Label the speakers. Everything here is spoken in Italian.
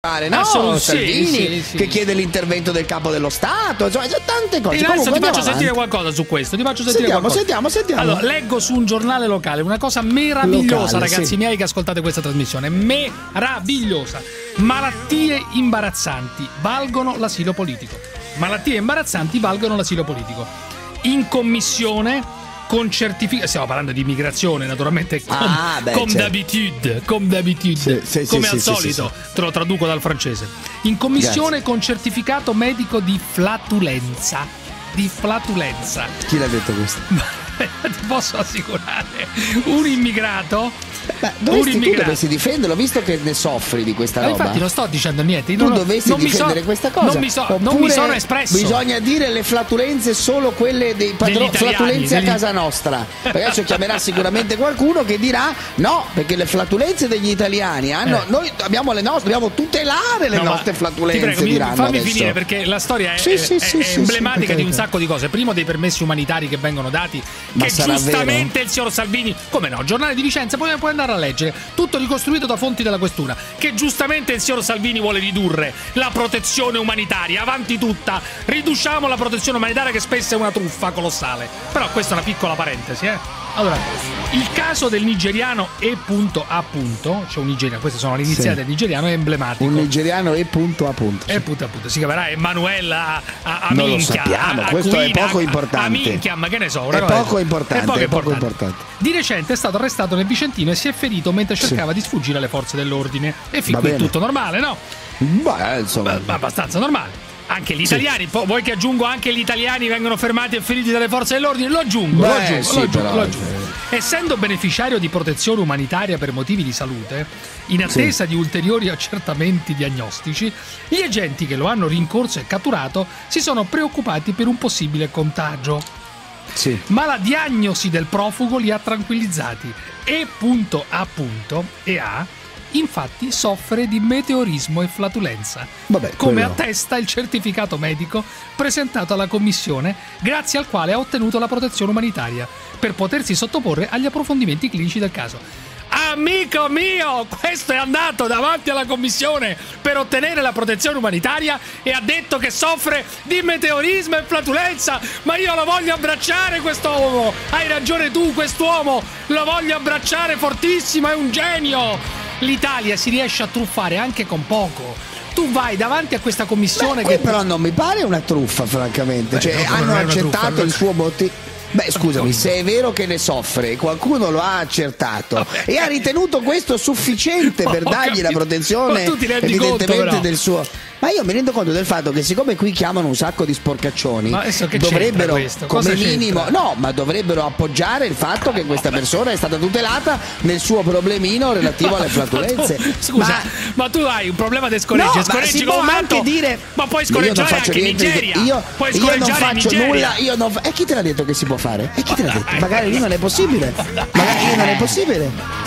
Speaker 1: No? Salvini che chiede l'intervento del capo dello Stato, insomma, c'è tante cose.
Speaker 2: Adesso ti faccio sentire qualcosa su questo.
Speaker 1: Sentiamo.
Speaker 2: Allora, leggo su un giornale locale una cosa meravigliosa, ragazzi miei che ascoltate questa trasmissione. Meravigliosa. Malattie imbarazzanti valgono l'asilo politico. Malattie imbarazzanti valgono l'asilo politico. In commissione con certificato, stiamo parlando di immigrazione naturalmente, comme d'habitude, come al solito, te lo traduco dal francese. In commissione con certificato medico di flatulenza.
Speaker 1: Chi l'ha detto questo?
Speaker 2: Ti posso assicurare, un immigrato.
Speaker 1: Dovresti difenderlo, visto che ne soffri di questa roba.
Speaker 2: Infatti non sto dicendo niente.
Speaker 1: Dovresti difendere questa cosa.
Speaker 2: Non mi sono espresso.
Speaker 1: Bisogna dire le flatulenze solo quelle dei flatulenze a casa nostra. Perché adesso chiamerà sicuramente qualcuno che dirà no, perché le flatulenze degli italiani hanno. Noi abbiamo le nostre, dobbiamo tutelare le nostre flatulenze.
Speaker 2: Ti prego, fammi finire, perché la storia è emblematica di un sacco di cose. Primo, dei permessi umanitari che vengono dati, che giustamente il signor Salvini, come no, giornale di Vicenza, puoi andare a leggere, tutto ricostruito da fonti della questura, che giustamente il signor Salvini vuole ridurre la protezione umanitaria, avanti tutta, riduciamo la protezione umanitaria che spesso è una truffa colossale. Però questa è una piccola parentesi, Allora, il caso del nigeriano E.A. c'è un nigeriano, queste sono le iniziali del nigeriano, è emblematico.
Speaker 1: Un nigeriano E.A.
Speaker 2: Si chiamerà Emanuela
Speaker 1: non lo sappiamo, questo è poco importante.
Speaker 2: Ma che ne so,
Speaker 1: è poco importante.
Speaker 2: Di recente è stato arrestato nel Vicentino e si è ferito mentre cercava di sfuggire alle forze dell'ordine. E fin qui è tutto normale, no?
Speaker 1: Beh, insomma,
Speaker 2: abbastanza normale. Anche gli italiani, vuoi che aggiungo anche gli italiani vengono fermati e feriti dalle forze dell'ordine? Lo aggiungo. Essendo beneficiario di protezione umanitaria per motivi di salute, in attesa di ulteriori accertamenti diagnostici, gli agenti che lo hanno rincorso e catturato si sono preoccupati per un possibile contagio. Ma la diagnosi del profugo li ha tranquillizzati. E.A. infatti soffre di meteorismo e flatulenza, come attesta il certificato medico presentato alla commissione, grazie al quale ha ottenuto la protezione umanitaria per potersi sottoporre agli approfondimenti clinici del caso. Amico mio, questo è andato davanti alla commissione per ottenere la protezione umanitaria e ha detto che soffre di meteorismo e flatulenza. Ma io lo voglio abbracciare quest'uomo. Hai ragione tu, quest'uomo lo voglio abbracciare fortissimo, è un genio. L'Italia si riesce a truffare anche con poco. Tu vai davanti a questa commissione
Speaker 1: però non mi pare una truffa, francamente. Hanno accettato il suo motivo. Scusami, se è vero che ne soffre, qualcuno lo ha accertato e ha ritenuto questo sufficiente per dargli la protezione, evidentemente del suo. Ma io mi rendo conto del fatto che, siccome qui chiamano un sacco di sporcaccioni, dovrebbero come minimo dovrebbero appoggiare il fatto che questa persona è stata tutelata nel suo problemino relativo alle flatulenze.
Speaker 2: Scusa, ma tu hai un problema di scoreggia, scoreggi come anche dire, ma puoi scoreggiare anche in Nigeria.
Speaker 1: Io non faccio nulla, e chi te l'ha detto che si può fare? E chi te l'ha detto? Magari lì non è possibile.